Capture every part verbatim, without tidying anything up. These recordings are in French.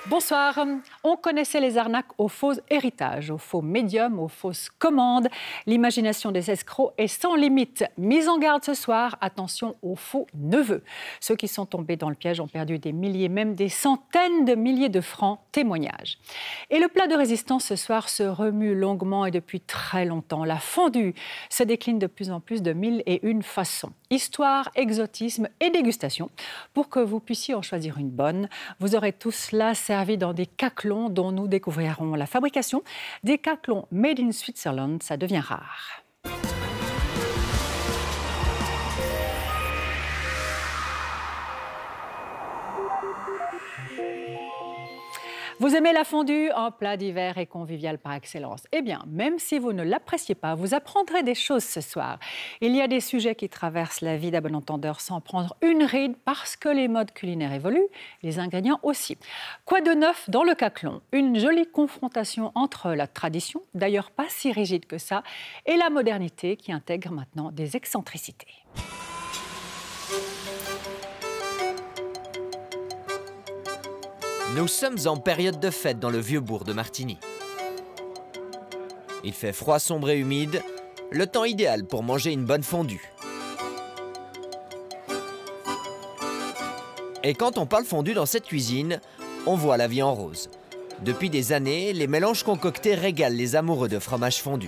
Bonsoir. On connaissait les arnaques aux faux héritages, aux faux médiums, aux fausses commandes. L'imagination des escrocs est sans limite. Mise en garde ce soir, attention aux faux neveux. Ceux qui sont tombés dans le piège ont perdu des milliers, même des centaines de milliers de francs. Témoignage. Et le plat de résistance ce soir se remue longuement et depuis très longtemps. La fondue se décline de plus en plus de mille et une façons. Histoire, exotisme et dégustation. Pour que vous puissiez en choisir une bonne, vous aurez tout cela servi dans des caclons dont nous découvrirons la fabrication. Des caclons made in Switzerland, ça devient rare. Vous aimez la fondue, un plat d'hiver et convivial par excellence. Eh bien, même si vous ne l'appréciez pas, vous apprendrez des choses ce soir. Il y a des sujets qui traversent la vie d'un bon entendeur sans prendre une ride parce que les modes culinaires évoluent, les ingrédients aussi. Quoi de neuf dans le caclon? Une jolie confrontation entre la tradition, d'ailleurs pas si rigide que ça, et la modernité qui intègre maintenant des excentricités. Nous sommes en période de fête dans le vieux bourg de Martigny. Il fait froid, sombre et humide, le temps idéal pour manger une bonne fondue. Et quand on parle fondue dans cette cuisine, on voit la vie en rose. Depuis des années, les mélanges concoctés régalent les amoureux de fromage fondu.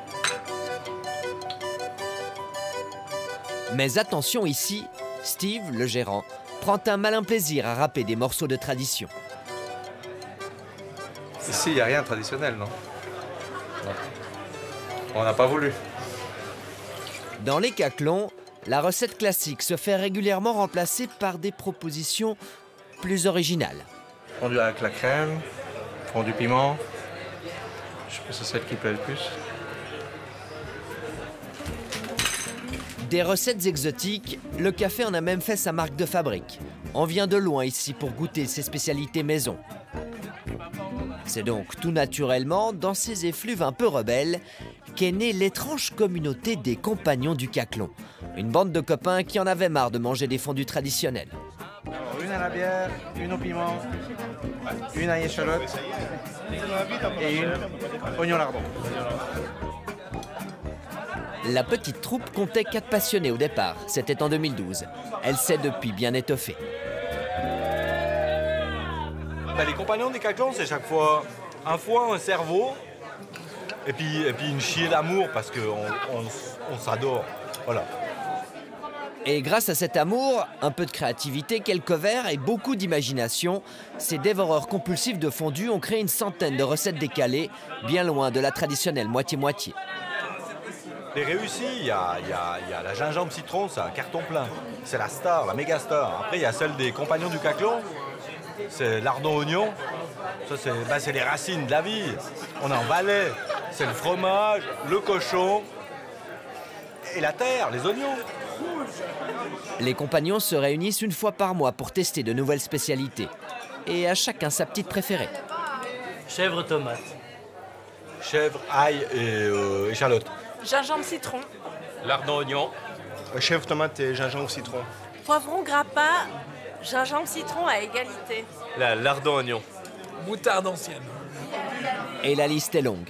Mais attention ici, Steve, le gérant, prend un malin plaisir à râper des morceaux de tradition. Ici, il n'y a rien de traditionnel, non? Non. On n'a pas voulu. Dans les caclons, la recette classique se fait régulièrement remplacer par des propositions plus originales. Fondue avec la crème, fondue piment. Je pense que c'est celle qui plaît le plus. Des recettes exotiques, le café en a même fait sa marque de fabrique. On vient de loin ici pour goûter ses spécialités maison. C'est donc tout naturellement, dans ces effluves un peu rebelles, qu'est née l'étrange communauté des compagnons du caclon. Une bande de copains qui en avaient marre de manger des fondues traditionnelles. Alors, une à la bière, une au piment, une à échalote et une oignon lardon. La petite troupe comptait quatre passionnés au départ. C'était en deux mille douze. Elle s'est depuis bien étoffée. Ben, les compagnons des caclons, c'est chaque fois un foie, un cerveau, et puis, et puis une chier d'amour parce qu'on on, on s'adore. Voilà. Et grâce à cet amour, un peu de créativité, quelques verres et beaucoup d'imagination, ces dévoreurs compulsifs de fondue ont créé une centaine de recettes décalées, bien loin de la traditionnelle moitié-moitié. Les réussis, il y a, y, a, y a la gingembre citron, c'est un carton plein. C'est la star, la méga star. Après, il y a celle des compagnons du caclon. C'est lardon oignon, ça c'est ben les racines de la vie. On est en Valais, c'est le fromage, le cochon et la terre, les oignons. Les compagnons se réunissent une fois par mois pour tester de nouvelles spécialités. Et à chacun sa petite préférée. Chèvre tomate. Chèvre, ail et euh, échalote. Gingembre citron. Lardon oignon. Chèvre tomate et gingembre citron. Poivron grappa. Gingembre citron à égalité. La lardon oignon. Moutarde ancienne. Et la liste est longue.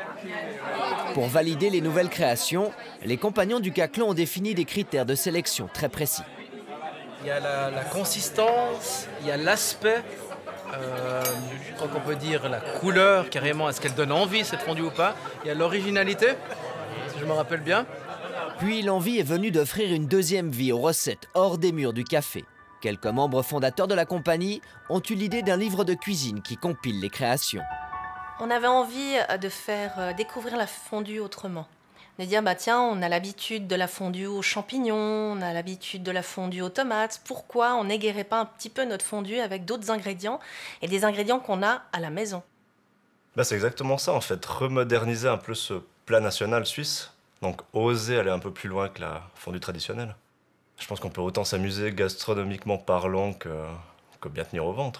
Pour valider les nouvelles créations, les compagnons du caclon ont défini des critères de sélection très précis. Il y a la, la consistance, il y a l'aspect, euh, je crois qu'on peut dire la couleur carrément, est-ce qu'elle donne envie cette fondue ou pas. Il y a l'originalité, si je me rappelle bien. Puis l'envie est venue d'offrir une deuxième vie aux recettes hors des murs du café. Quelques membres fondateurs de la compagnie ont eu l'idée d'un livre de cuisine qui compile les créations. On avait envie de faire découvrir la fondue autrement. De dire, bah tiens, on a l'habitude de la fondue aux champignons, on a l'habitude de la fondue aux tomates. Pourquoi on n'égayerait pas un petit peu notre fondue avec d'autres ingrédients et des ingrédients qu'on a à la maison? Bah, c'est exactement ça, en fait. Remoderniser un peu ce plat national suisse. Donc, oser aller un peu plus loin que la fondue traditionnelle. Je pense qu'on peut autant s'amuser gastronomiquement parlant que, que bien tenir au ventre.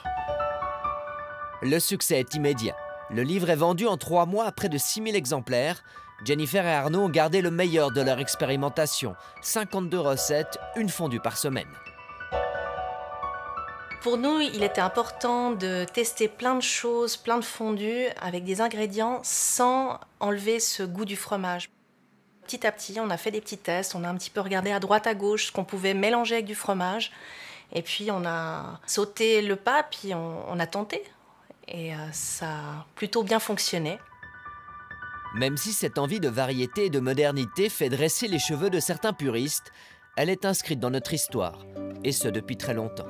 Le succès est immédiat. Le livre est vendu en trois mois à près de six mille exemplaires. Jennifer et Arnaud ont gardé le meilleur de leur expérimentation. cinquante-deux recettes, une fondue par semaine. Pour nous, il était important de tester plein de choses, plein de fondus avec des ingrédients sans enlever ce goût du fromage. Petit à petit, on a fait des petits tests, on a un petit peu regardé à droite, à gauche ce qu'on pouvait mélanger avec du fromage. Et puis on a sauté le pas, puis on, on a tenté. Et euh, ça a plutôt bien fonctionné. Même si cette envie de variété et de modernité fait dresser les cheveux de certains puristes, elle est inscrite dans notre histoire, et ce depuis très longtemps.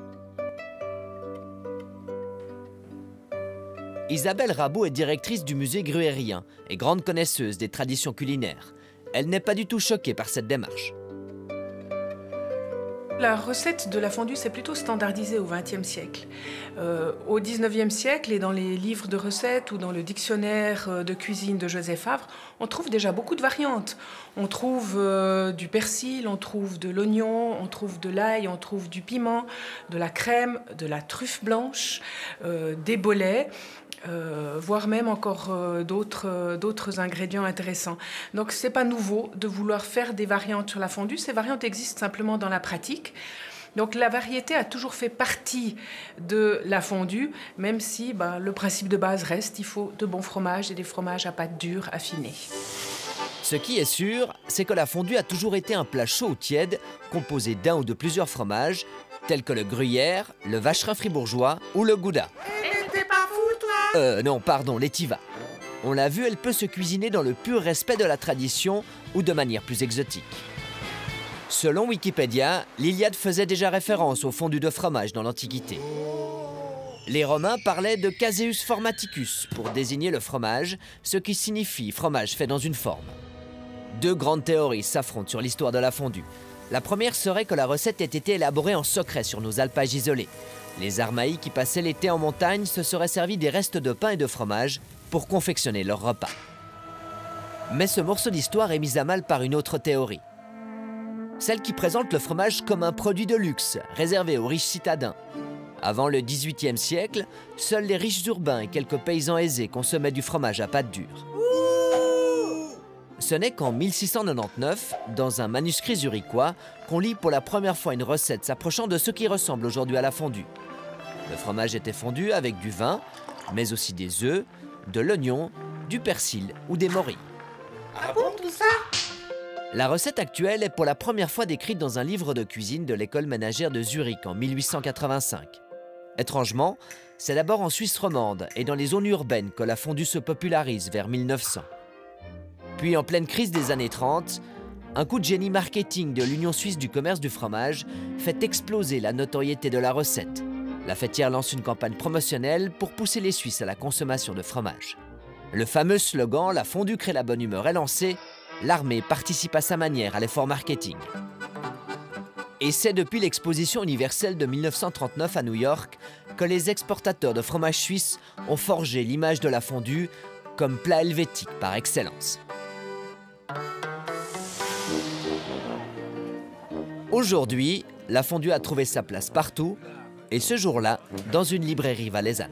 Isabelle Rabot est directrice du musée gruérien et grande connaisseuse des traditions culinaires. Elle n'est pas du tout choquée par cette démarche. La recette de la fondue s'est plutôt standardisée au vingtième siècle. Euh, au dix-neuvième siècle, et dans les livres de recettes ou dans le dictionnaire de cuisine de Joseph Favre, on trouve déjà beaucoup de variantes. On trouve euh, du persil, on trouve de l'oignon, on trouve de l'ail, on trouve du piment, de la crème, de la truffe blanche, euh, des bolets. Euh, voire même encore euh, d'autres euh, d'autres ingrédients intéressants. Donc c'est pas nouveau de vouloir faire des variantes sur la fondue. Ces variantes existent simplement dans la pratique. Donc la variété a toujours fait partie de la fondue, même si ben, le principe de base reste, il faut de bons fromages et des fromages à pâte dure affinée. Ce qui est sûr, c'est que la fondue a toujours été un plat chaud ou tiède, composé d'un ou de plusieurs fromages, tels que le gruyère, le vacherin fribourgeois ou le gouda. Euh, non, pardon, l'étiva. On l'a vu, elle peut se cuisiner dans le pur respect de la tradition ou de manière plus exotique. Selon Wikipédia, l'Iliade faisait déjà référence au fondu de fromage dans l'Antiquité. Les Romains parlaient de caseus formaticus pour désigner le fromage, ce qui signifie fromage fait dans une forme. Deux grandes théories s'affrontent sur l'histoire de la fondue. La première serait que la recette ait été élaborée en secret sur nos alpages isolés. Les Armaïs qui passaient l'été en montagne se seraient servis des restes de pain et de fromage pour confectionner leur repas. Mais ce morceau d'histoire est mis à mal par une autre théorie. Celle qui présente le fromage comme un produit de luxe, réservé aux riches citadins. Avant le dix-huitième siècle, seuls les riches urbains et quelques paysans aisés consommaient du fromage à pâte dure. Ce n'est qu'en mille six cent quatre-vingt-dix-neuf, dans un manuscrit zurichois, qu'on lit pour la première fois une recette s'approchant de ce qui ressemble aujourd'hui à la fondue. Le fromage était fondu avec du vin, mais aussi des œufs, de l'oignon, du persil ou des morilles. Ah bon, tout ça? La recette actuelle est pour la première fois décrite dans un livre de cuisine de l'école ménagère de Zurich en mille huit cent quatre-vingt-cinq. Étrangement, c'est d'abord en Suisse romande et dans les zones urbaines que la fondue se popularise vers mille neuf cents. Puis en pleine crise des années trente, un coup de génie marketing de l'Union suisse du commerce du fromage fait exploser la notoriété de la recette. La fêtière lance une campagne promotionnelle pour pousser les Suisses à la consommation de fromage. Le fameux slogan « La fondue crée la bonne humeur » est lancé. L'armée participe à sa manière à l'effort marketing. Et c'est depuis l'exposition universelle de mille neuf cent trente-neuf à New York que les exportateurs de fromage suisse ont forgé l'image de la fondue comme plat helvétique par excellence. Aujourd'hui, la fondue a trouvé sa place partout, et ce jour-là, dans une librairie valaisanne.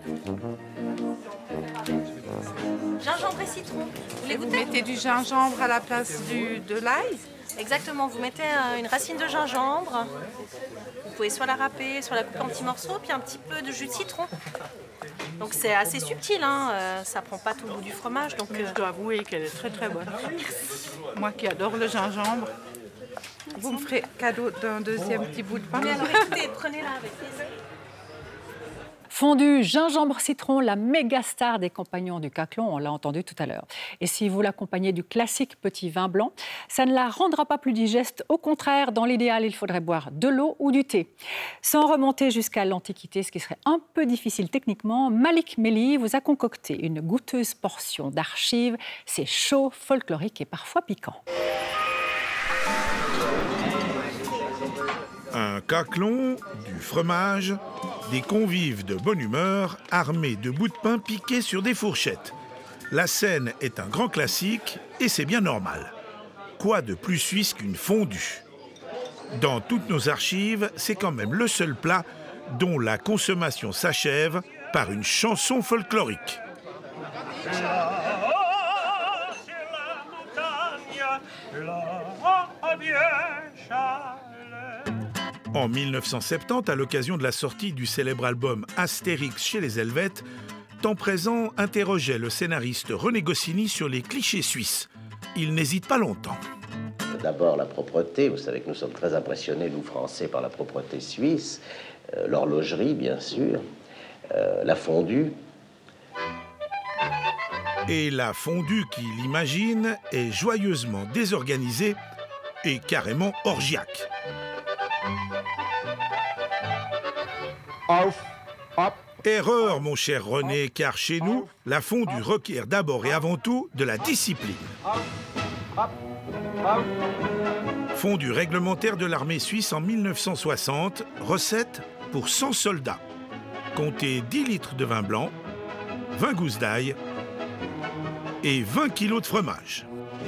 Gingembre et citron. Vous les Vous goûtez? mettez du gingembre à la place du, de l'ail? Exactement, vous mettez euh, une racine de gingembre. Vous pouvez soit la râper, soit la couper en petits morceaux, puis un petit peu de jus de citron. Donc c'est assez subtil, hein, euh, ça prend pas tout le goût du fromage. Donc, Mais euh, je dois avouer qu'elle est très très bonne. Moi qui adore le gingembre. Vous me ferez cadeau d'un deuxième petit bout de pain? Mais alors écoutez, prenez-la avec plaisir. Fondue gingembre-citron, la méga star des compagnons du Caclon, on l'a entendu tout à l'heure. Et si vous l'accompagnez du classique petit vin blanc, ça ne la rendra pas plus digeste. Au contraire, dans l'idéal, il faudrait boire de l'eau ou du thé. Sans remonter jusqu'à l'Antiquité, ce qui serait un peu difficile techniquement, Malik Meli vous a concocté une goûteuse portion d'archives. C'est chaud, folklorique et parfois piquant. Un caclon, du fromage, des convives de bonne humeur armés de bouts de pain piqués sur des fourchettes. La scène est un grand classique et c'est bien normal. Quoi de plus suisse qu'une fondue? Dans toutes nos archives, c'est quand même le seul plat dont la consommation s'achève par une chanson folklorique. En mille neuf cent soixante-dix, à l'occasion de la sortie du célèbre album Astérix chez les Helvètes, Temps présent interrogeait le scénariste René Goscinny sur les clichés suisses. Il n'hésite pas longtemps. D'abord, la propreté. Vous savez que nous sommes très impressionnés, nous, Français, par la propreté suisse. Euh, L'horlogerie, bien sûr. Euh, la fondue. Et la fondue qu'il imagine est joyeusement désorganisée et carrément orgiaque. Auf, hop. Erreur, mon cher René, car chez nous, la fondue requiert d'abord et avant tout de la discipline. Fondue réglementaire de l'armée suisse en mille neuf cent soixante, recette pour cent soldats. Comptez dix litres de vin blanc, vingt gousses d'ail et vingt kilos de fromage.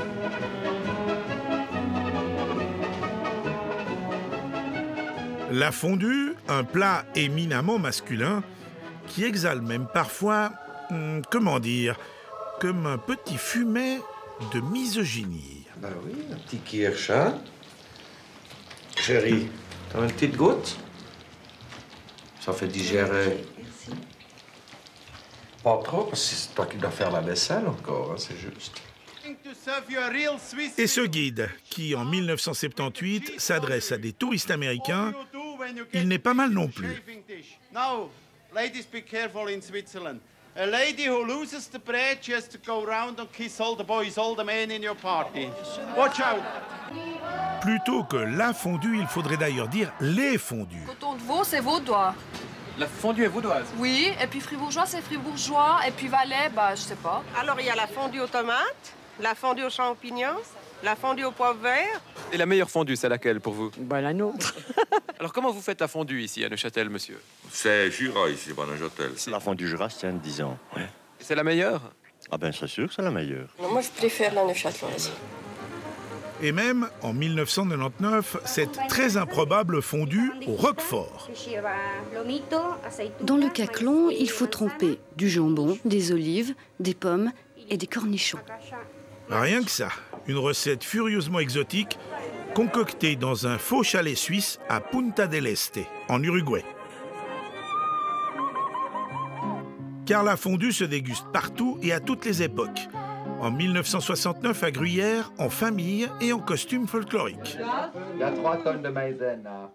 La fondue, un plat éminemment masculin qui exhale même parfois, hum, comment dire, comme un petit fumet de misogynie. Ben oui, un petit kirsch, hein? Chérie, t'as une petite goutte? Ça fait digérer. Merci. Pas trop, parce que c'est toi qui dois faire la vaisselle encore, hein, c'est juste. Et ce guide, qui en mille neuf cent soixante-dix-huit s'adresse à des touristes américains, il n'est pas mal non plus. Now, ladies, be careful in Switzerland. A lady who loses the bread, she has to go around and kiss all the boys, all the men in your party. Watch out! Plutôt que la fondue, il faudrait d'ailleurs dire les fondues. Coton de veau, c'est vaudois. La fondue est vaudoise? Oui, et puis fribourgeois, c'est fribourgeois, et puis valais, bah, je sais pas. Alors, il y a la fondue aux tomates, la fondue aux champignons, la fondue au poivre vert. Et la meilleure fondue, c'est laquelle pour vous? Bah, la nôtre. Alors, comment vous faites la fondue ici, à Neuchâtel, monsieur? C'est Jura, ici, pas Neuchâtel. La fondue Jura, c'est un dix ans, ouais. C'est la meilleure? Ah ben, c'est sûr que c'est la meilleure. Moi, je préfère la neuchâteloise. Et même, en mille neuf cent quatre-vingt-dix-neuf, cette très improbable fondue au roquefort. Dans le caclon, il faut tremper du jambon, des olives, des pommes et des cornichons. Rien que ça, une recette furieusement exotique, concoctée dans un faux chalet suisse à Punta del Este, en Uruguay. Car la fondue se déguste partout et à toutes les époques. En mille neuf cent soixante-neuf, à Gruyère, en famille et en costume folklorique. Il y a trois tonnes de maïzena.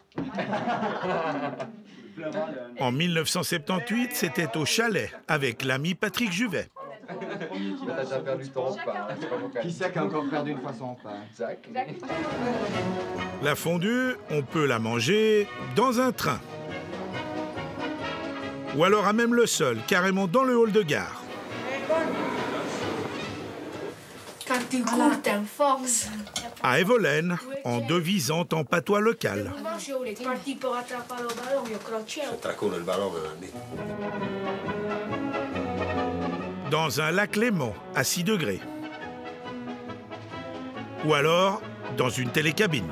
En mille neuf cent soixante-dix-huit, c'était au chalet, avec l'ami Patrick Juvet. T'as déjà perdu ton pain. Qui c'est qui a encore perdu une fois son pain? Exact. La fondue, on peut la manger dans un train. Ou alors à même le sol, carrément dans le hall de gare. Quand tu cours, t'es force. À Evolène, en devisant en patois local. Dans un lac Léman, à six degrés. Ou alors, dans une télécabine.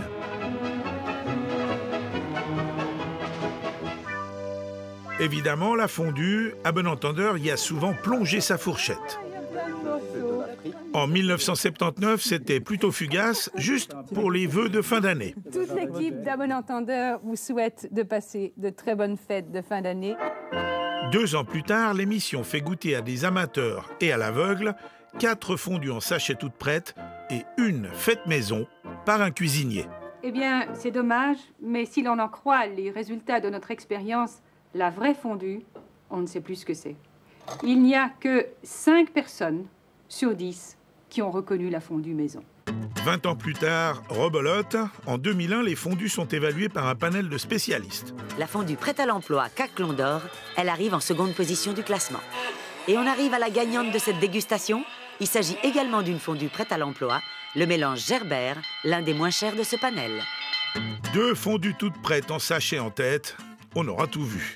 Évidemment, la fondue, à bon entendeur, y a souvent plongé sa fourchette. En mille neuf cent soixante-dix-neuf, c'était plutôt fugace, juste pour les vœux de fin d'année. Toute l'équipe d'À bon entendeur vous souhaite de passer de très bonnes fêtes de fin d'année. Deux ans plus tard, l'émission fait goûter à des amateurs et à l'aveugle quatre fondues en sachet toutes prêtes et une faite maison par un cuisinier. Eh bien, c'est dommage, mais si l'on en croit les résultats de notre expérience, la vraie fondue, on ne sait plus ce que c'est. Il n'y a que cinq personnes sur dix qui ont reconnu la fondue maison. Vingt ans plus tard, rebelote, en deux mille un, les fondues sont évaluées par un panel de spécialistes. La fondue prête à l'emploi Caclon d'Or, elle arrive en seconde position du classement. Et on arrive à la gagnante de cette dégustation. Il s'agit également d'une fondue prête à l'emploi, le mélange Gerber, l'un des moins chers de ce panel. Deux fondues toutes prêtes en sachet en tête, on aura tout vu.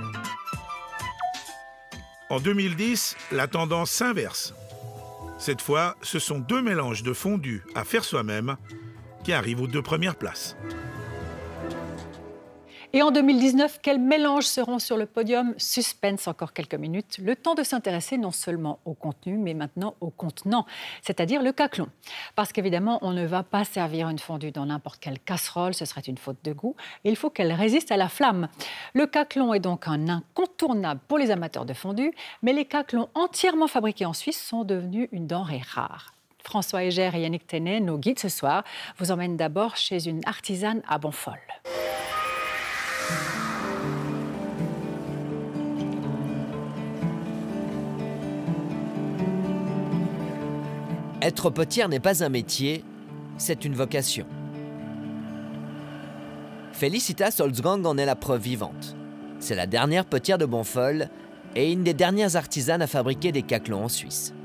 En deux mille dix, la tendance s'inverse. Cette fois, ce sont deux mélanges de fondue à faire soi-même qui arrivent aux deux premières places. Et en deux mille dix-neuf, quels mélanges seront sur le podium? Suspense encore quelques minutes. Le temps de s'intéresser non seulement au contenu, mais maintenant au contenant, c'est-à-dire le caclon. Parce qu'évidemment, on ne va pas servir une fondue dans n'importe quelle casserole, ce serait une faute de goût. Il faut qu'elle résiste à la flamme. Le caclon est donc un incontournable pour les amateurs de fondue, mais les caclons entièrement fabriqués en Suisse sont devenus une denrée rare. François Hégère et Yannick Tenet, nos guides ce soir, vous emmènent d'abord chez une artisane à Bonfol. Être potière n'est pas un métier, c'est une vocation. Felicitas Holzgang en est la preuve vivante. C'est la dernière potière de Bonfol et une des dernières artisanes à fabriquer des caclons en Suisse.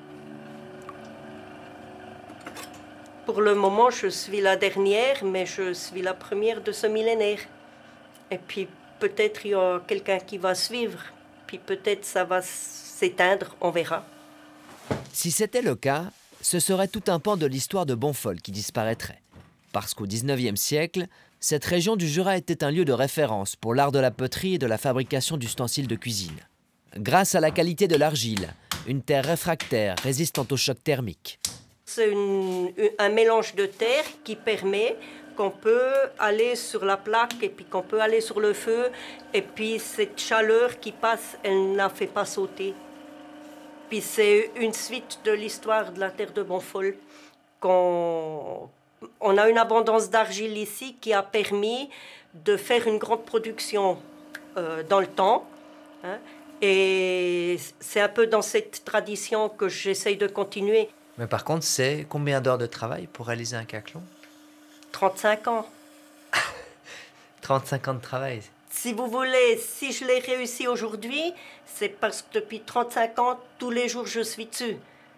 Pour le moment, je suis la dernière, mais je suis la première de ce millénaire. Et puis peut-être il y a quelqu'un qui va suivre, puis peut-être ça va s'éteindre, on verra. Si c'était le cas, ce serait tout un pan de l'histoire de Bonfol qui disparaîtrait. Parce qu'au dix-neuvième siècle, cette région du Jura était un lieu de référence pour l'art de la poterie et de la fabrication d'ustensiles de cuisine. Grâce à la qualité de l'argile, une terre réfractaire résistante au choc thermique. C'est une, un mélange de terre qui permet qu'on peut aller sur la plaque et puis qu'on peut aller sur le feu. Et puis cette chaleur qui passe, elle ne la fait pas sauter. Puis c'est une suite de l'histoire de la terre de Bonfol. Qu'on, on a une abondance d'argile ici qui a permis de faire une grande production euh, dans le temps. Hein, et c'est un peu dans cette tradition que j'essaye de continuer. Mais par contre, c'est combien d'heures de travail pour réaliser un caclon? trente-cinq ans. trente-cinq ans de travail. Si vous voulez, si je l'ai réussi aujourd'hui, c'est parce que depuis trente-cinq ans, tous les jours, je suis dessus.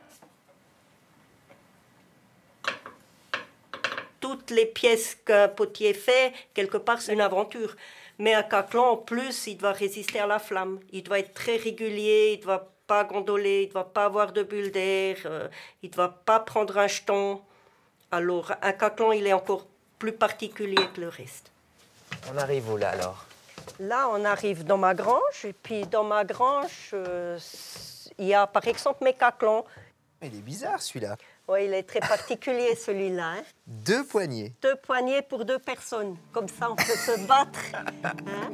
Toutes les pièces qu'un potier fait, quelque part, c'est une aventure. Mais un caclon, en plus, il doit résister à la flamme. Il doit être très régulier, il ne doit pas gondoler, il ne doit pas avoir de bulles d'air, euh, il ne doit pas prendre un jeton. Alors, un caclon, il est encore plus particulier que le reste. On arrive où, là, alors? Là, on arrive dans ma grange, et puis dans ma grange, euh, il y a, par exemple, mes caclons. Il est bizarre, celui-là. Oui, il est très particulier, celui-là. Hein? Deux poignées. Deux poignées pour deux personnes. Comme ça, on peut se battre. Hein?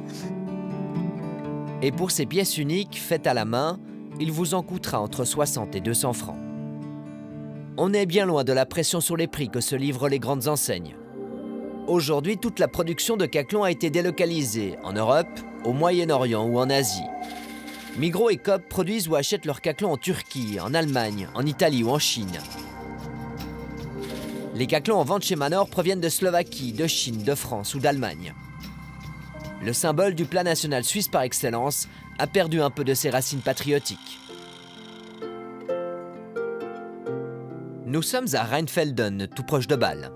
Et pour ces pièces uniques, faites à la main, il vous en coûtera entre soixante et deux cents francs. On est bien loin de la pression sur les prix que se livrent les grandes enseignes. Aujourd'hui, toute la production de caclons a été délocalisée en Europe, au Moyen-Orient ou en Asie. Migros et Coop produisent ou achètent leurs caclons en Turquie, en Allemagne, en Italie ou en Chine. Les caclons en vente chez Manor proviennent de Slovaquie, de Chine, de France ou d'Allemagne. Le symbole du plat national suisse par excellence a perdu un peu de ses racines patriotiques. Nous sommes à Rheinfelden, tout proche de Bâle.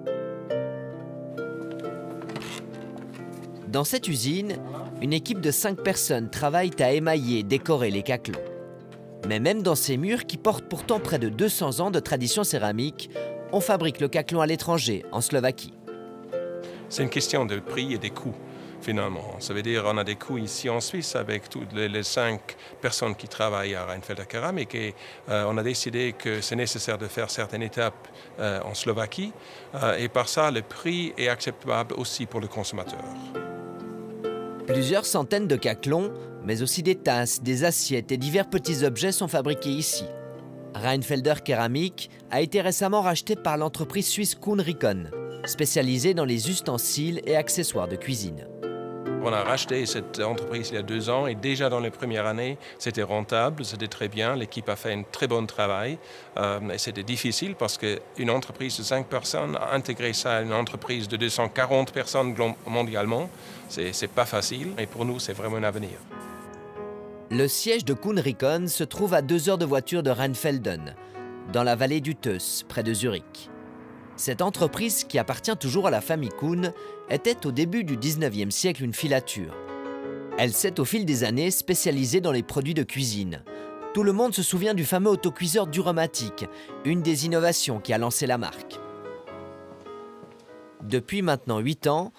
Dans cette usine, une équipe de cinq personnes travaille à émailler et décorer les caclons. Mais même dans ces murs qui portent pourtant près de deux cents ans de tradition céramique, on fabrique le caclon à l'étranger, en Slovaquie. C'est une question de prix et des coûts, finalement. Ça veut dire qu'on a des coûts ici en Suisse avec toutes les, les cinq personnes qui travaillent à Rheinfelder Keramik et euh, on a décidé que c'est nécessaire de faire certaines étapes euh, en Slovaquie euh, et par ça, le prix est acceptable aussi pour le consommateur. Plusieurs centaines de caclons, mais aussi des tasses, des assiettes et divers petits objets sont fabriqués ici. Rheinfelder Keramik a été récemment racheté par l'entreprise suisse Kuhn Rikon, spécialisée dans les ustensiles et accessoires de cuisine. On a racheté cette entreprise il y a deux ans et déjà dans les premières années, c'était rentable, c'était très bien. L'équipe a fait un très bon travail euh, et c'était difficile parce qu'une entreprise de cinq personnes, intégrer ça à une entreprise de deux cent quarante personnes mondialement, c'est pas facile et pour nous, c'est vraiment un avenir. Le siège de Kuhn Rikon se trouve à deux heures de voiture de Rheinfelden, dans la vallée du Teuss, près de Zurich. Cette entreprise, qui appartient toujours à la famille Kuhn, était au début du dix-neuvième siècle une filature. Elle s'est au fil des années spécialisée dans les produits de cuisine. Tout le monde se souvient du fameux autocuiseur Duromatic, une des innovations qui a lancé la marque. Depuis maintenant huit ans,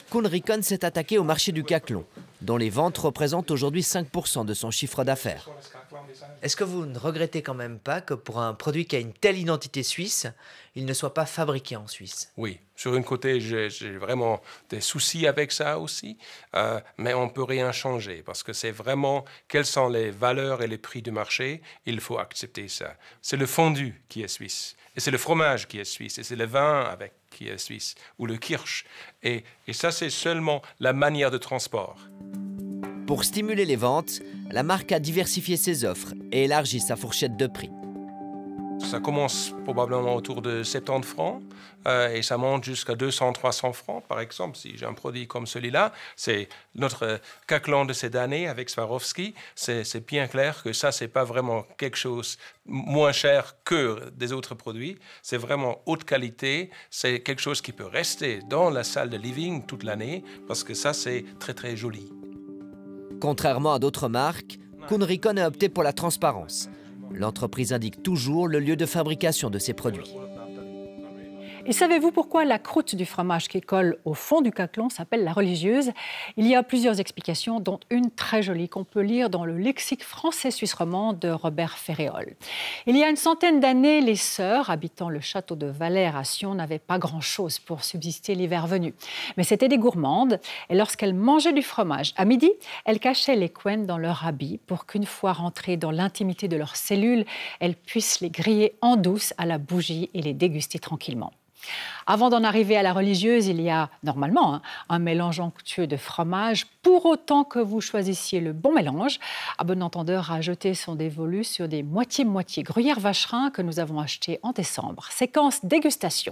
Koen Rikon s'est attaqué au marché du Caclon, dont les ventes représentent aujourd'hui cinq pour cent de son chiffre d'affaires. Est-ce que vous ne regrettez quand même pas que pour un produit qui a une telle identité suisse, il ne soit pas fabriqué en Suisse? Oui, sur un côté, j'ai vraiment des soucis avec ça aussi, euh, mais on ne peut rien changer parce que c'est vraiment quelles sont les valeurs et les prix du marché, il faut accepter ça. C'est le fondu qui est suisse, et c'est le fromage qui est suisse, et c'est le vin avec qui est suisse, ou le kirsch. Et, et ça, c'est seulement la manière de transport. Pour stimuler les ventes, la marque a diversifié ses offres et élargi sa fourchette de prix. Ça commence probablement autour de soixante-dix francs euh, et ça monte jusqu'à deux cents à trois cents francs. Par exemple, si j'ai un produit comme celui-là, c'est notre Caclon de cette année avec Swarovski. C'est bien clair que ça, c'est pas vraiment quelque chose moins cher que des autres produits. C'est vraiment haute qualité. C'est quelque chose qui peut rester dans la salle de living toute l'année parce que ça, c'est très, très joli. Contrairement à d'autres marques, Koen Rikon a opté pour la transparence. L'entreprise indique toujours le lieu de fabrication de ses produits. Et savez-vous pourquoi la croûte du fromage qui colle au fond du Caclon s'appelle la religieuse? Il y a plusieurs explications, dont une très jolie qu'on peut lire dans le lexique français-suisse romand de Robert Ferréol. Il y a une centaine d'années, les sœurs habitant le château de Valère à Sion n'avaient pas grand-chose pour subsister l'hiver venu. Mais c'était des gourmandes, et lorsqu'elles mangeaient du fromage à midi, elles cachaient les couennes dans leur habit pour qu'une fois rentrées dans l'intimité de leurs cellules, elles puissent les griller en douce à la bougie et les déguster tranquillement. Avant d'en arriver à la religieuse, il y a normalement hein, un mélange onctueux de fromage, pour autant que vous choisissiez le bon mélange. À bon entendeur, ajouter son dévolu sur des moitié-moitié gruyère vacherin que nous avons achetés en décembre. Séquence dégustation.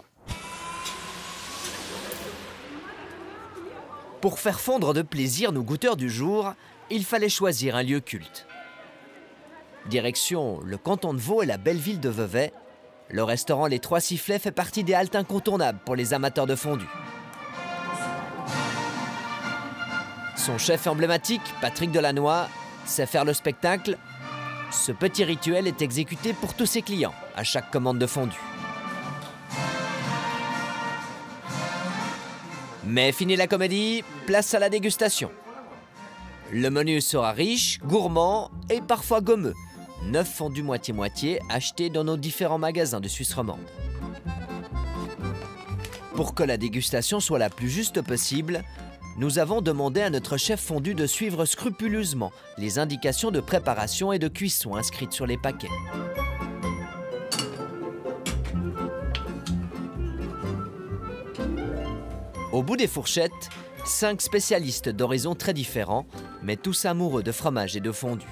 Pour faire fondre de plaisir nos goûteurs du jour, il fallait choisir un lieu culte. Direction le canton de Vaud et la belle ville de Vevey, le restaurant Les Trois Sifflets fait partie des haltes incontournables pour les amateurs de fondue. Son chef emblématique, Patrick Delannoy, sait faire le spectacle. Ce petit rituel est exécuté pour tous ses clients, à chaque commande de fondue. Mais fini la comédie, place à la dégustation. Le menu sera riche, gourmand et parfois gommeux. Neuf fondus moitié-moitié achetés dans nos différents magasins de Suisse romande. Pour que la dégustation soit la plus juste possible, nous avons demandé à notre chef fondu de suivre scrupuleusement les indications de préparation et de cuisson inscrites sur les paquets. Au bout des fourchettes, cinq spécialistes d'horizons très différents, mais tous amoureux de fromage et de fondue.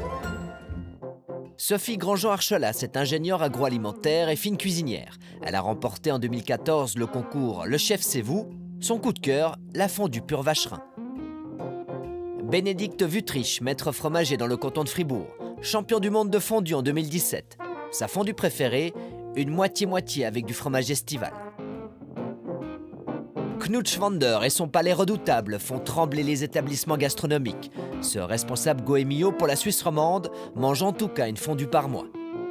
Sophie Grandjean-Archelas est ingénieure agroalimentaire et fine cuisinière. Elle a remporté en deux mille quatorze le concours Le Chef C'est Vous. Son coup de cœur, la fondue pure vacherin. Bénédicte Vutriche, maître fromager dans le canton de Fribourg, champion du monde de fondue en deux mille dix-sept. Sa fondue préférée, une moitié-moitié avec du fromage estival. Knut Schwander et son palais redoutable font trembler les établissements gastronomiques. Ce responsable goémio pour la Suisse romande mange en tout cas une fondue par mois.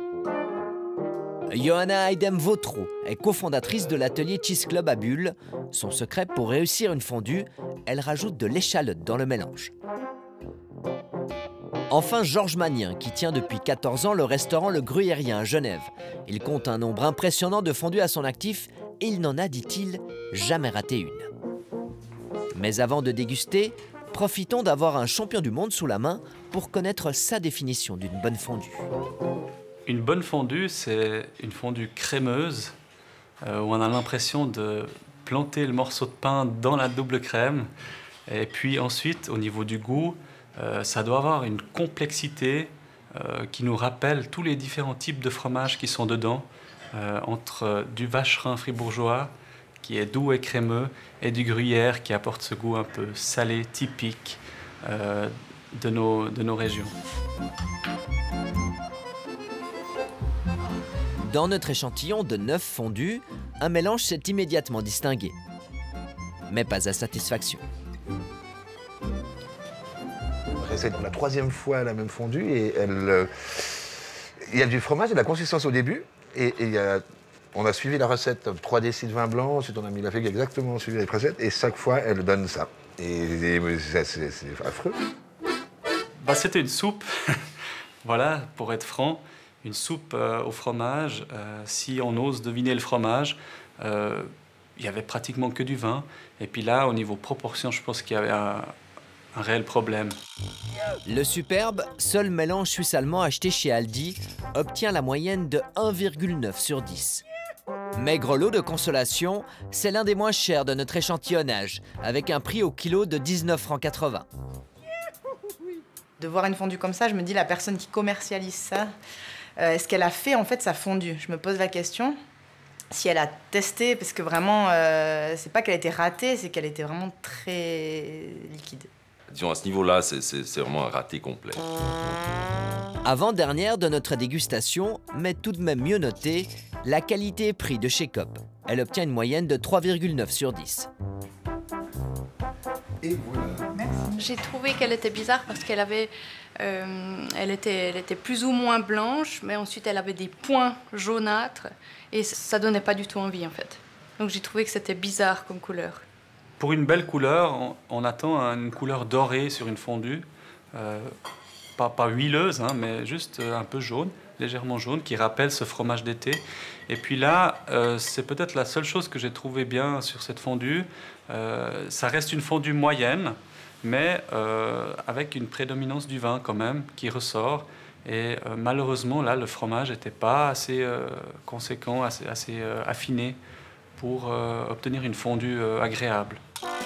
Johanna Heidem-Vautreau est cofondatrice de l'atelier Cheese Club à Bulle. Son secret pour réussir une fondue, elle rajoute de l'échalote dans le mélange. Enfin, Georges Magnien, qui tient depuis quatorze ans le restaurant Le Gruyérien à Genève. Il compte un nombre impressionnant de fondues à son actif et il n'en a, dit-il, jamais raté une. Mais avant de déguster, profitons d'avoir un champion du monde sous la main pour connaître sa définition d'une bonne fondue. Une bonne fondue, c'est une fondue crémeuse euh, où on a l'impression de planter le morceau de pain dans la double crème. Et puis ensuite, au niveau du goût, euh, ça doit avoir une complexité euh, qui nous rappelle tous les différents types de fromages qui sont dedans, euh, entre du vacherin fribourgeois, qui est doux et crémeux, et du gruyère qui apporte ce goût un peu salé, typique euh, de, nos, de nos régions. Dans notre échantillon de neuf fondues, un mélange s'est immédiatement distingué. Mais pas à satisfaction. C'est la troisième fois la même fondue et elle, euh, il y a du fromage et de la consistance au début et, et il y a, On a suivi la recette trois décis de vin blanc, ensuite on a mis la figue exactement suivi les recettes, et chaque fois, elle donne ça. Et, et c'est affreux. Bah, c'était une soupe, voilà, pour être franc, une soupe euh, au fromage. Euh, si on ose deviner le fromage, euh, il y avait pratiquement que du vin. Et puis là, au niveau proportion, je pense qu'il y avait un, un réel problème. Le superbe, seul mélange suisse-allemand acheté chez Aldi, obtient la moyenne de un virgule neuf sur dix. Maigre lot de consolation, c'est l'un des moins chers de notre échantillonnage, avec un prix au kilo de dix-neuf francs quatre-vingts. De voir une fondue comme ça, je me dis, la personne qui commercialise ça, euh, est-ce qu'elle a fait en fait sa fondue? Je me pose la question. Si elle a testé, parce que vraiment, euh, c'est pas qu'elle était ratée, c'est qu'elle était vraiment très liquide. Disons, à ce niveau-là, c'est vraiment un raté complet. Avant-dernière de notre dégustation, mais tout de même mieux notée, la qualité-prix de chez Coop. Elle obtient une moyenne de trois virgule neuf sur dix. Et voilà. Merci. J'ai trouvé qu'elle était bizarre parce qu'elle avait, euh, elle était, elle était plus ou moins blanche, mais ensuite elle avait des points jaunâtres et ça donnait pas du tout envie en fait. Donc j'ai trouvé que c'était bizarre comme couleur. Pour une belle couleur, on, on attend une couleur dorée sur une fondue, euh, pas, pas huileuse, hein, mais juste un peu jaune, légèrement jaune, qui rappelle ce fromage d'été. Et puis là, euh, c'est peut-être la seule chose que j'ai trouvé bien sur cette fondue. Euh, ça reste une fondue moyenne, mais euh, avec une prédominance du vin quand même, qui ressort. Et euh, malheureusement, là, le fromage n'était pas assez euh, conséquent, assez, assez euh, affiné pour euh, obtenir une fondue euh, agréable.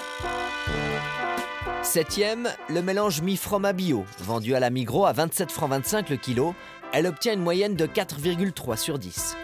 Septième, le mélange mi-froma bio, vendu à la Migros à vingt-sept francs vingt-cinq le kilo. Elle obtient une moyenne de quatre virgule trois sur dix.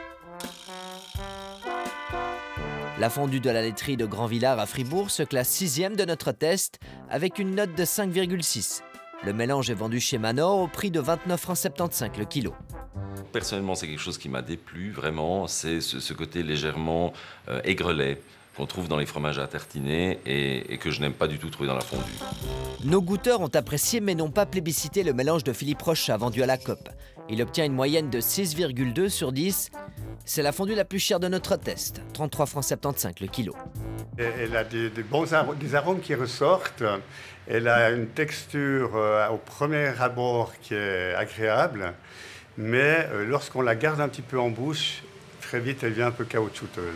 La fondue de la laiterie de Grand-Villard à Fribourg se classe sixième de notre test avec une note de cinq virgule six. Le mélange est vendu chez Manor au prix de vingt-neuf francs soixante-quinze le kilo. Personnellement, c'est quelque chose qui m'a déplu, vraiment. C'est ce, ce côté légèrement euh, aigrelet qu'on trouve dans les fromages à tartiner et, et que je n'aime pas du tout trouver dans la fondue. Nos goûteurs ont apprécié mais n'ont pas plébiscité le mélange de Philippe Rochat vendu à la Coop. Il obtient une moyenne de six virgule deux sur dix. C'est la fondue la plus chère de notre test, trente-trois francs soixante-quinze le kilo. Elle a des, des bons arômes, des arômes qui ressortent. Elle a une texture euh, au premier abord qui est agréable, mais euh, lorsqu'on la garde un petit peu en bouche, très vite elle devient un peu caoutchouteuse.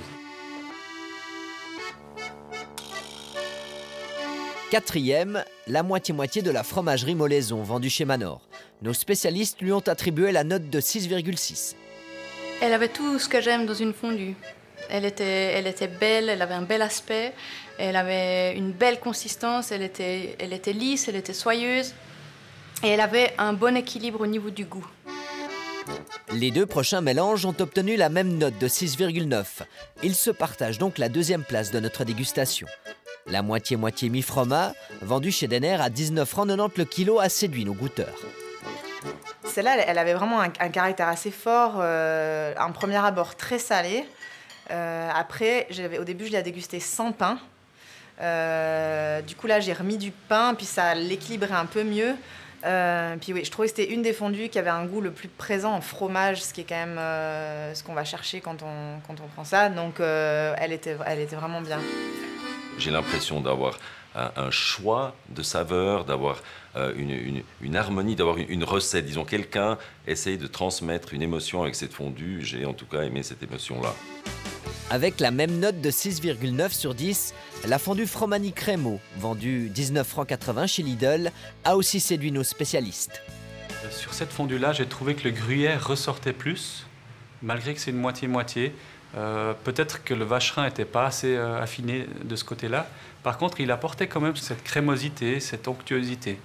Quatrième, la moitié-moitié de la fromagerie Molaison vendue chez Manor. Nos spécialistes lui ont attribué la note de six virgule six. Elle avait tout ce que j'aime dans une fondue. Elle était, elle était belle, elle avait un bel aspect, elle avait une belle consistance, elle était, elle était lisse, elle était soyeuse et elle avait un bon équilibre au niveau du goût. Les deux prochains mélanges ont obtenu la même note de six virgule neuf. Ils se partagent donc la deuxième place de notre dégustation. La moitié-moitié mi-froma, vendue chez Denner à dix-neuf francs quatre-vingt-dix le kilo, a séduit nos goûteurs. Celle-là, elle avait vraiment un, un caractère assez fort, euh, un premier abord très salé. Euh, après, au début, je l'ai dégustée sans pain. Euh, du coup, là, j'ai remis du pain, puis ça l'équilibrait un peu mieux. Euh, puis oui, je trouvais que c'était une des fondues qui avait un goût le plus présent en fromage, ce qui est quand même euh, ce qu'on va chercher quand on, quand on prend ça. Donc, euh, elle était, elle était vraiment bien. J'ai l'impression d'avoir un, un choix de saveurs, d'avoir euh, une, une, une harmonie, d'avoir une, une recette. Disons, quelqu'un essaye de transmettre une émotion avec cette fondue. J'ai en tout cas aimé cette émotion-là. Avec la même note de six virgule neuf sur dix, la fondue Fromani Crémeau, vendue dix-neuf francs quatre-vingts chez Lidl, a aussi séduit nos spécialistes. Sur cette fondue-là, j'ai trouvé que le gruyère ressortait plus, malgré que c'est une moitié-moitié. Euh, Peut-être que le vacherin n'était pas assez euh, affiné de ce côté-là. Par contre, il apportait quand même cette crémosité, cette onctuosité.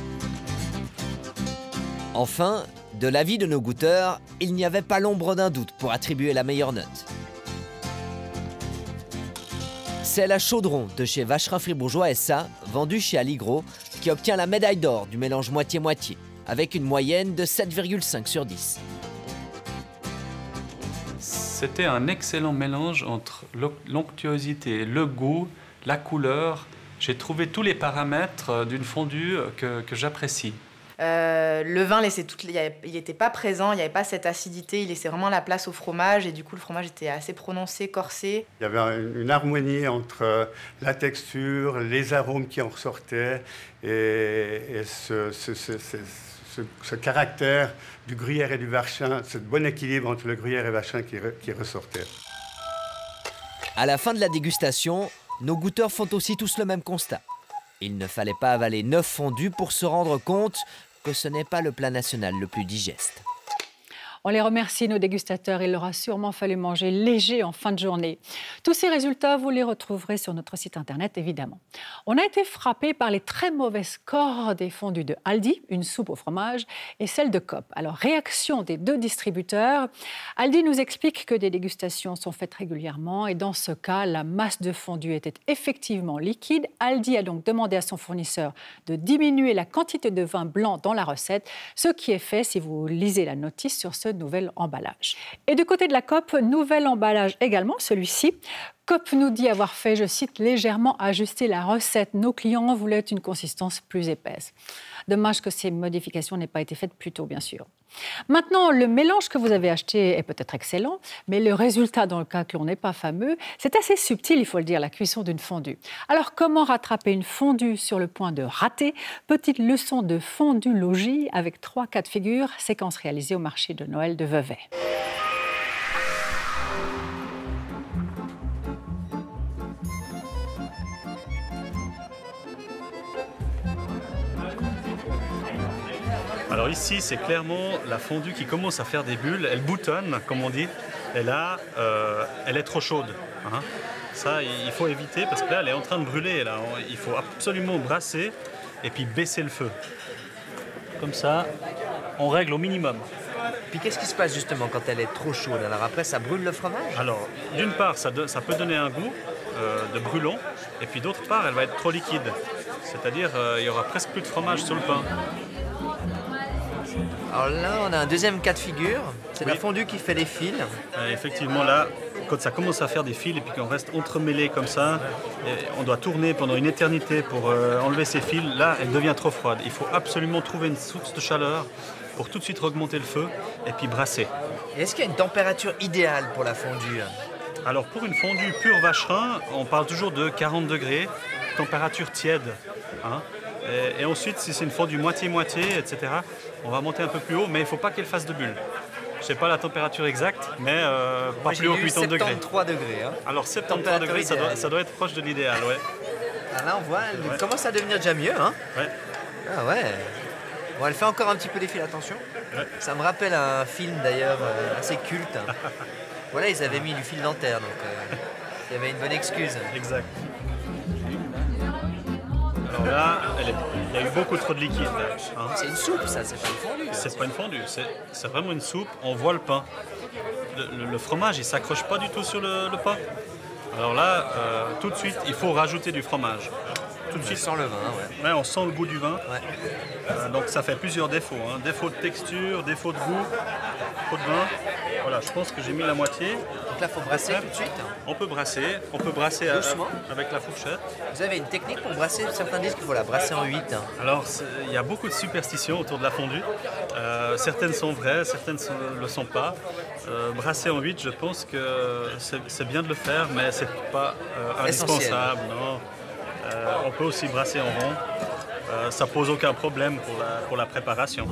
Enfin, de l'avis de nos goûteurs, il n'y avait pas l'ombre d'un doute pour attribuer la meilleure note. C'est la Chaudron de chez Vacherin Fribourgeois S A, vendue chez Aligro, qui obtient la médaille d'or du mélange moitié-moitié, avec une moyenne de sept virgule cinq sur dix. C'était un excellent mélange entre l'onctuosité, le goût, la couleur. J'ai trouvé tous les paramètres d'une fondue que, que j'apprécie. Euh, le vin, laissait toute... il n'était pas présent, il n'y avait pas cette acidité, il laissait vraiment la place au fromage et du coup le fromage était assez prononcé, corsé. Il y avait une harmonie entre la texture, les arômes qui en ressortaient et, et ce, ce, ce, ce, ce, ce caractère du gruyère et du varchin, ce bon équilibre entre le gruyère et le varchin qui, re, qui ressortait. À la fin de la dégustation, nos goûteurs font aussi tous le même constat. Il ne fallait pas avaler neuf fondus pour se rendre compte que ce n'est pas le plat national le plus digeste. On les remercie, nos dégustateurs. Il leur a sûrement fallu manger léger en fin de journée. Tous ces résultats, vous les retrouverez sur notre site internet, évidemment. On a été frappés par les très mauvais scores des fondus de Aldi, une soupe au fromage, et celle de Coop. Alors, réaction des deux distributeurs. Aldi nous explique que des dégustations sont faites régulièrement et dans ce cas, la masse de fondue était effectivement liquide. Aldi a donc demandé à son fournisseur de diminuer la quantité de vin blanc dans la recette, ce qui est fait si vous lisez la notice sur ce nouvel emballage. Et du côté de la Coop, nouvel emballage également, celui-ci. Coop nous dit avoir fait, je cite, légèrement ajuster la recette. Nos clients voulaient une consistance plus épaisse. Dommage que ces modifications n'aient pas été faites plus tôt, bien sûr. Maintenant, le mélange que vous avez acheté est peut-être excellent, mais le résultat, dans le cas que l'on n'est pas fameux, c'est assez subtil, il faut le dire, la cuisson d'une fondue. Alors, comment rattraper une fondue sur le point de rater? Petite leçon de fondue-logis avec trois cas de figure, séquence réalisée au marché de Noël de Vevey. Alors ici, c'est clairement la fondue qui commence à faire des bulles. Elle boutonne, comme on dit. Et là, euh, elle est trop chaude. Hein. Ça, il faut éviter parce que là, elle est en train de brûler. Là. Il faut absolument brasser et puis baisser le feu. Comme ça, on règle au minimum. Puis qu'est-ce qui se passe justement quand elle est trop chaude? Alors après, ça brûle le fromage? Alors, d'une part, ça, de, ça peut donner un goût euh, de brûlon. Et puis d'autre part, elle va être trop liquide. C'est-à-dire, euh, il y aura presque plus de fromage sur le pain. Alors là, on a un deuxième cas de figure, c'est oui. La fondue qui fait les fils. Euh, effectivement, là, quand ça commence à faire des fils et puis qu'on reste entremêlé comme ça, et on doit tourner pendant une éternité pour euh, enlever ces fils, là, elle devient trop froide. Il faut absolument trouver une source de chaleur pour tout de suite augmenter le feu et puis brasser. Est-ce qu'il y a une température idéale pour la fondue? Alors, pour une fondue pure vacherin, on parle toujours de quarante degrés, température tiède. Hein. Et, et ensuite, si c'est une fondue moitié-moitié, et cetera, on va monter un peu plus haut, mais il ne faut pas qu'elle fasse de bulles. Je ne sais pas la température exacte, mais euh, pas plus haut que quatre-vingt-treize degrés. soixante-treize degrés. Hein. Alors soixante-treize degrés, ça doit, ça doit être proche de l'idéal, ouais. Ah, là, on voit, elle ouais. commence à devenir déjà mieux. Hein. Ouais. Ah ouais. Bon, elle fait encore un petit peu des fils, attention. Ouais. Ça me rappelle un film d'ailleurs euh, assez culte. Voilà, ils avaient mis du fil dentaire, donc euh, il y avait une bonne excuse. Exact. Alors là, elle est... il y a eu beaucoup trop de liquide. Hein. C'est une soupe, ça, c'est pas une fondue. C'est pas une fondue, c'est vraiment une soupe. On voit le pain. Le, le, le fromage, il s'accroche pas du tout sur le, le pain. Alors là, euh, tout de suite, il faut rajouter du fromage. Tout de suite. On sent le vin, ouais. Ouais, on sent le goût du vin. Ouais. Euh, donc ça fait plusieurs défauts. Hein. Défaut de texture, défaut de goût, trop de vin. Voilà, je pense que j'ai mis la moitié. Donc là, il faut brasser tout de suite. On peut brasser, on peut brasser à, avec la fourchette. Vous avez une technique pour brasser? Certains disent qu'il faut la brasser en huit. Alors, il y a beaucoup de superstitions autour de la fondue. Euh, certaines sont vraies, certaines ne le sont pas. Euh, brasser en huit, je pense que c'est bien de le faire, mais c'est pas euh, indispensable. Non. Euh, on peut aussi brasser en rond. Euh, ça pose aucun problème pour la, pour la préparation.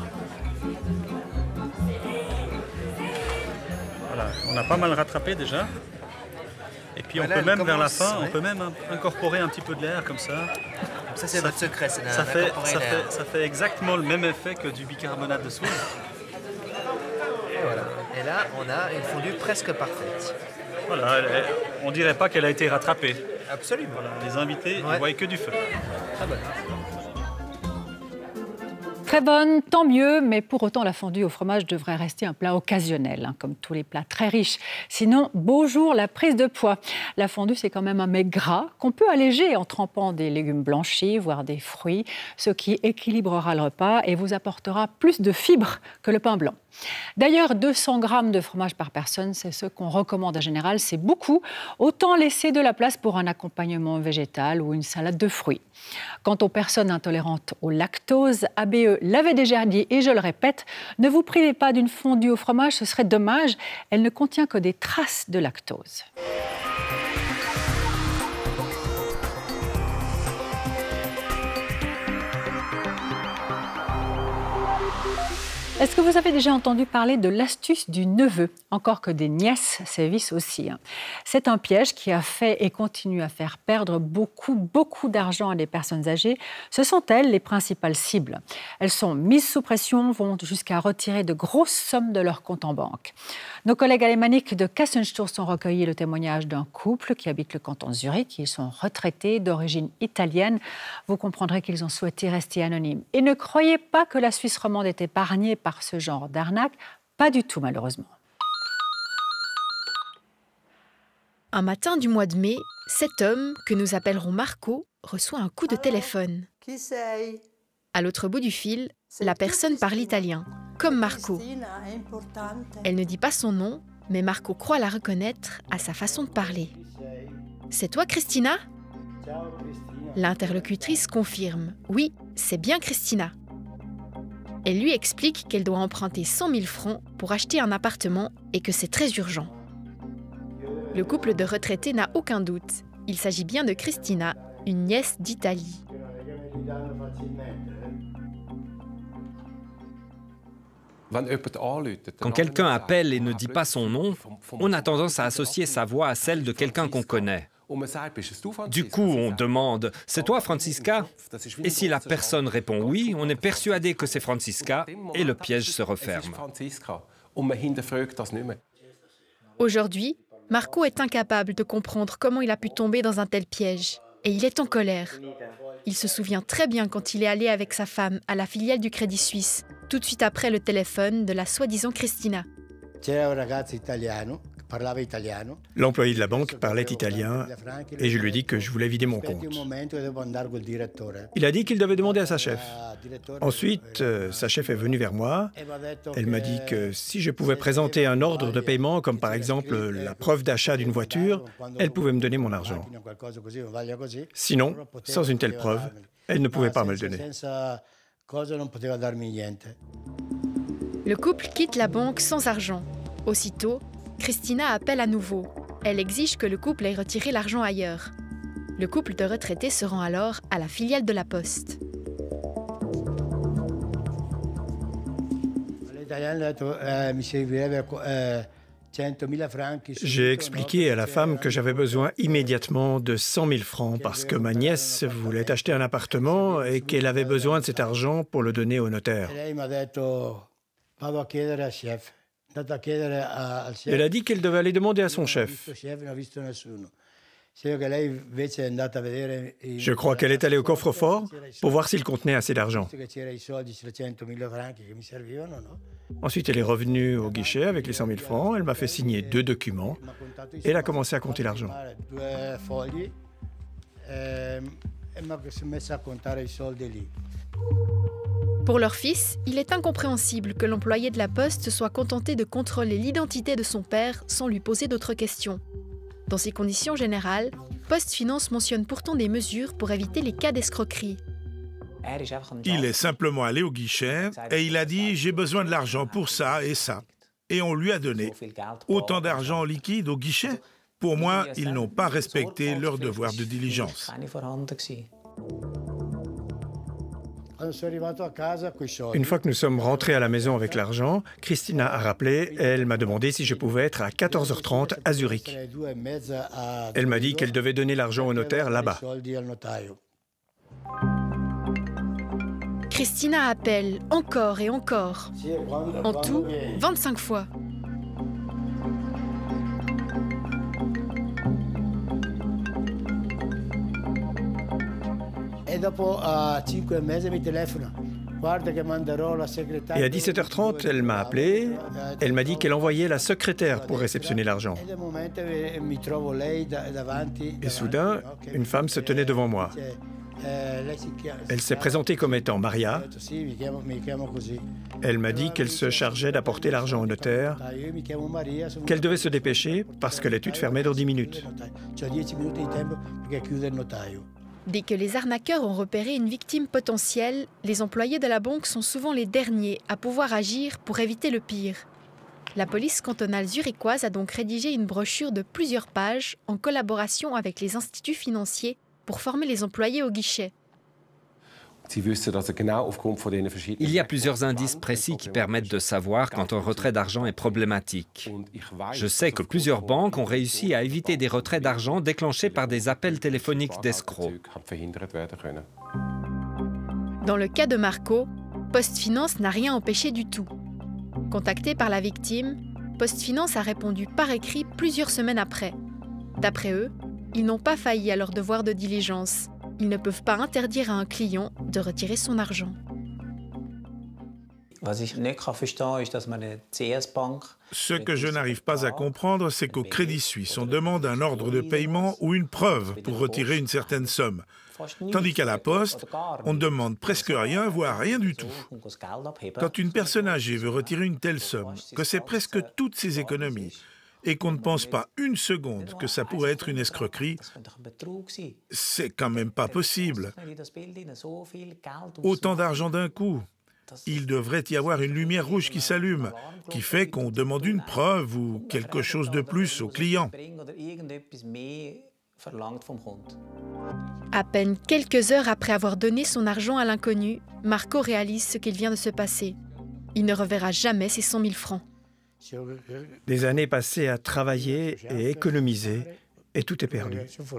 Voilà, on a pas mal rattrapé déjà. Et puis voilà, on peut même commence, vers la fin, ouais. on peut même incorporer un petit peu de l'air comme ça. Ça c'est votre secret, c'est ça fait, ça, fait, ça fait exactement le même effet que du bicarbonate de soude. Et voilà. Et là, on a une fondue presque parfaite. Voilà, elle, on dirait pas qu'elle a été rattrapée. Absolument. Voilà, les invités, ouais. ils voient que du feu. Très bonne. Très bonne, tant mieux, mais pour autant la fondue au fromage devrait rester un plat occasionnel, hein, comme tous les plats très riches. Sinon, beau jour, la prise de poids. La fondue, c'est quand même un mets gras qu'on peut alléger en trempant des légumes blanchis, voire des fruits, ce qui équilibrera le repas et vous apportera plus de fibres que le pain blanc. D'ailleurs, deux cents grammes de fromage par personne, c'est ce qu'on recommande en général, c'est beaucoup. Autant laisser de la place pour un accompagnement végétal ou une salade de fruits. Quant aux personnes intolérantes au lactose, A B E l'avais déjà dit et je le répète, ne vous privez pas d'une fondue au fromage, ce serait dommage. Elle ne contient que des traces de lactose. Est-ce que vous avez déjà entendu parler de l'astuce du neveu? Encore que des nièces sévissent aussi. C'est un piège qui a fait et continue à faire perdre beaucoup, beaucoup d'argent à des personnes âgées. Ce sont elles les principales cibles. Elles sont mises sous pression, vont jusqu'à retirer de grosses sommes de leur compte en banque. Nos collègues alémaniques de Kassenstourz ont recueilli le témoignage d'un couple qui habite le canton de Zurich. Ils sont retraités d'origine italienne. Vous comprendrez qu'ils ont souhaité rester anonymes. Et ne croyez pas que la Suisse romande est épargnée par par ce genre d'arnaque, pas du tout malheureusement. Un matin du mois de mai, cet homme, que nous appellerons Marco, reçoit un coup de téléphone. Qui sei? À l'autre bout du fil, la personne parle italien, comme Marco. Elle ne dit pas son nom, mais Marco croit la reconnaître à sa façon de parler. « C'est toi, Christina ?» L'interlocutrice confirme. « Oui, c'est bien Christina. » Elle lui explique qu'elle doit emprunter cent mille francs pour acheter un appartement et que c'est très urgent. Le couple de retraités n'a aucun doute. Il s'agit bien de Christina, une nièce d'Italie. Quand quelqu'un appelle et ne dit pas son nom, on a tendance à associer sa voix à celle de quelqu'un qu'on connaît. Du coup, on demande « C'est toi, Franziska ?» Et si la personne répond oui, on est persuadé que c'est Franziska et le piège se referme. Aujourd'hui, Marco est incapable de comprendre comment il a pu tomber dans un tel piège. Et il est en colère. Il se souvient très bien quand il est allé avec sa femme à la filiale du Crédit Suisse, tout de suite après le téléphone de la soi-disant Christina. L'employé de la banque parlait italien et je lui ai dit que je voulais vider mon compte. Il a dit qu'il devait demander à sa chef. Ensuite, euh, sa chef est venue vers moi. Elle m'a dit que si je pouvais présenter un ordre de paiement, comme par exemple la preuve d'achat d'une voiture, elle pouvait me donner mon argent. Sinon, sans une telle preuve, elle ne pouvait pas me le donner. Le couple quitte la banque sans argent. Aussitôt, Christina appelle à nouveau. Elle exige que le couple ait retiré l'argent ailleurs. Le couple de retraités se rend alors à la filiale de la Poste. J'ai expliqué à la femme que j'avais besoin immédiatement de cent mille francs parce que ma nièce voulait acheter un appartement et qu'elle avait besoin de cet argent pour le donner au notaire. Elle a dit qu'elle devait aller demander à son chef. Je crois qu'elle est allée au coffre-fort pour voir s'il contenait assez d'argent. Ensuite, elle est revenue au guichet avec les cent mille francs. Elle m'a fait signer deux documents et elle a commencé à compter l'argent. Pour leur fils, il est incompréhensible que l'employé de la Poste se soit contenté de contrôler l'identité de son père sans lui poser d'autres questions. Dans ces conditions générales, Post Finance mentionne pourtant des mesures pour éviter les cas d'escroquerie. Il est simplement allé au guichet et il a dit « j'ai besoin de l'argent pour ça et ça ». Et on lui a donné autant d'argent liquide au guichet. Pour moi, ils n'ont pas respecté leur devoir de diligence. Une fois que nous sommes rentrés à la maison avec l'argent, Christina a rappelé, elle m'a demandé si je pouvais être à quatorze heures trente à Zurich. Elle m'a dit qu'elle devait donner l'argent au notaire là-bas. Christina appelle encore et encore. En tout, vingt-cinq fois. Et à dix-sept heures trente, elle m'a appelé. Elle m'a dit qu'elle envoyait la secrétaire pour réceptionner l'argent. Et soudain, une femme se tenait devant moi. Elle s'est présentée comme étant Maria. Elle m'a dit qu'elle se chargeait d'apporter l'argent au notaire, qu'elle devait se dépêcher parce que l'étude fermait dans dix minutes. Dès que les arnaqueurs ont repéré une victime potentielle, les employés de la banque sont souvent les derniers à pouvoir agir pour éviter le pire. La police cantonale zurichoise a donc rédigé une brochure de plusieurs pages en collaboration avec les instituts financiers pour former les employés au guichet. Il y a plusieurs indices précis qui permettent de savoir quand un retrait d'argent est problématique. Je sais que plusieurs banques ont réussi à éviter des retraits d'argent déclenchés par des appels téléphoniques d'escrocs. Dans le cas de Marco, PostFinance n'a rien empêché du tout. Contacté par la victime, PostFinance a répondu par écrit plusieurs semaines après. D'après eux, ils n'ont pas failli à leur devoir de diligence. Ils ne peuvent pas interdire à un client de retirer son argent. Ce que je n'arrive pas à comprendre, c'est qu'au Crédit Suisse, on demande un ordre de paiement ou une preuve pour retirer une certaine somme. Tandis qu'à la Poste, on ne demande presque rien, voire rien du tout. Quand une personne âgée veut retirer une telle somme, que c'est presque toutes ses économies, et qu'on ne pense pas une seconde que ça pourrait être une escroquerie, c'est quand même pas possible. Autant d'argent d'un coup. Il devrait y avoir une lumière rouge qui s'allume, qui fait qu'on demande une preuve ou quelque chose de plus au client. À peine quelques heures après avoir donné son argent à l'inconnu, Marco réalise ce qu'il vient de se passer. Il ne reverra jamais ses cent mille francs. Des années passées à travailler et économiser, et tout est perdu.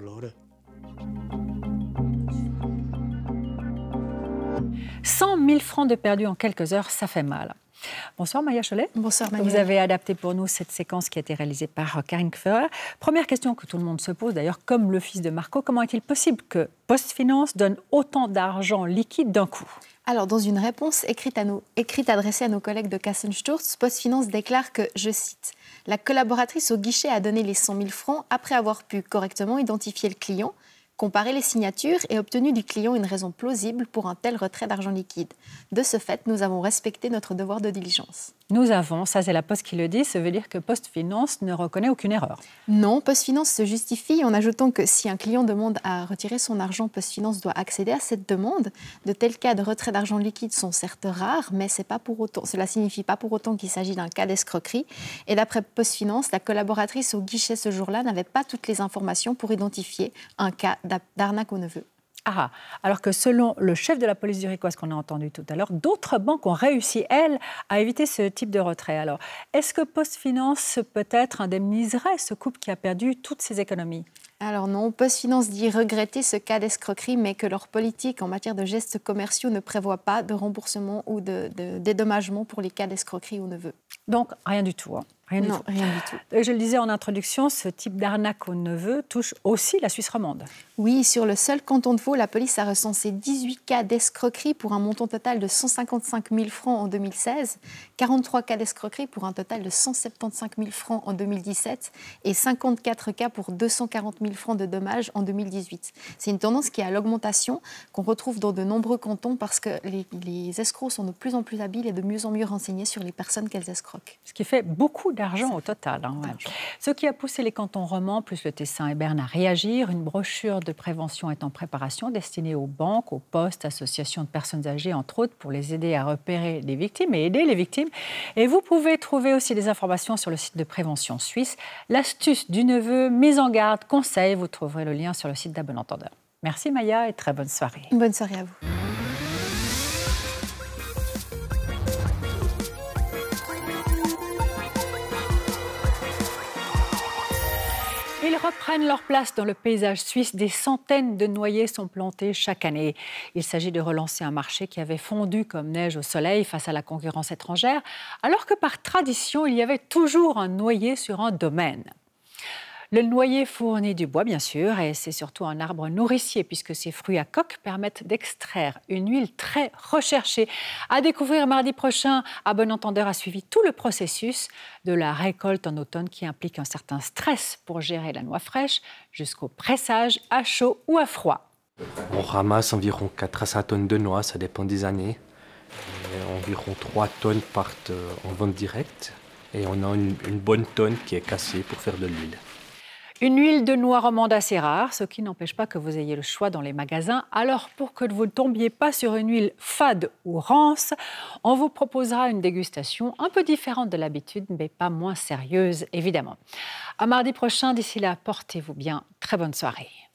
cent mille francs de perdus en quelques heures, ça fait mal. Bonsoir Maya Cholet. Bonsoir Manuel. Vous avez adapté pour nous cette séquence qui a été réalisée par Karine Kfeurer. Première question que tout le monde se pose, d'ailleurs, comme le fils de Marco, comment est-il possible que PostFinance donne autant d'argent liquide d'un coup ? Alors, dans une réponse écrite, à nous, écrite adressée à nos collègues de Kassensturz, PostFinance déclare que, je cite, « La collaboratrice au guichet a donné les cent mille francs après avoir pu correctement identifier le client, comparer les signatures et obtenu du client une raison plausible pour un tel retrait d'argent liquide. De ce fait, nous avons respecté notre devoir de diligence. » Nous avons, ça c'est la Poste qui le dit, ça veut dire que PostFinance ne reconnaît aucune erreur. Non, PostFinance se justifie en ajoutant que si un client demande à retirer son argent, PostFinance doit accéder à cette demande. De tels cas de retrait d'argent liquide sont certes rares, mais c'est pas pour autant, cela ne signifie pas pour autant qu'il s'agit d'un cas d'escroquerie. Et d'après PostFinance, la collaboratrice au guichet ce jour-là n'avait pas toutes les informations pour identifier un cas d'arnaque au neveu. Ah, alors que selon le chef de la police zurichoise qu'on a entendu tout à l'heure, d'autres banques ont réussi, elles, à éviter ce type de retrait. Alors, est-ce que PostFinance peut-être indemniserait ce couple qui a perdu toutes ses économies ? Alors non, PostFinance dit regretter ce cas d'escroquerie, mais que leur politique en matière de gestes commerciaux ne prévoit pas de remboursement ou de, de dédommagement pour les cas d'escroquerie au neveu. Donc, rien du tout, hein. Rien non, du tout. rien du tout. Je le disais en introduction, ce type d'arnaque au neveu touche aussi la Suisse romande. Oui, sur le seul canton de Vaud, la police a recensé dix-huit cas d'escroquerie pour un montant total de cent cinquante-cinq mille francs en deux mille seize, quarante-trois cas d'escroquerie pour un total de cent soixante-quinze mille francs en deux mille dix-sept et cinquante-quatre cas pour deux cent quarante mille francs de dommages en deux mille dix-huit. C'est une tendance qui est à l'augmentation, qu'on retrouve dans de nombreux cantons parce que les, les escrocs sont de plus en plus habiles et de mieux en mieux renseignés sur les personnes qu'elles escroquent. Ce qui fait beaucoup d'argent au total. Hein, ouais. Ce qui a poussé les cantons romans, plus le Tessin et Berne, à réagir. Une brochure de prévention est en préparation, destinée aux banques, aux postes, associations de personnes âgées, entre autres, pour les aider à repérer les victimes et aider les victimes. Et vous pouvez trouver aussi des informations sur le site de Prévention Suisse. L'astuce du neveu, mise en garde, conseil, vous trouverez le lien sur le site d'À Bon Entendeur. Merci Maya et très bonne soirée. Bonne soirée à vous. Ils reprennent leur place dans le paysage suisse. Des centaines de noyers sont plantés chaque année. Il s'agit de relancer un marché qui avait fondu comme neige au soleil face à la concurrence étrangère, alors que par tradition, il y avait toujours un noyer sur un domaine. Le noyer fournit du bois, bien sûr, et c'est surtout un arbre nourricier puisque ses fruits à coque permettent d'extraire une huile très recherchée. À découvrir mardi prochain, À Bon Entendeur a suivi tout le processus de la récolte en automne qui implique un certain stress pour gérer la noix fraîche jusqu'au pressage à chaud ou à froid. On ramasse environ quatre à cinq tonnes de noix, ça dépend des années. Et environ trois tonnes partent en vente directe et on a une, une bonne tonne qui est cassée pour faire de l'huile. Une huile de noix romande assez rare, ce qui n'empêche pas que vous ayez le choix dans les magasins. Alors, pour que vous ne tombiez pas sur une huile fade ou rance, on vous proposera une dégustation un peu différente de l'habitude, mais pas moins sérieuse, évidemment. À mardi prochain, d'ici là, portez-vous bien. Très bonne soirée.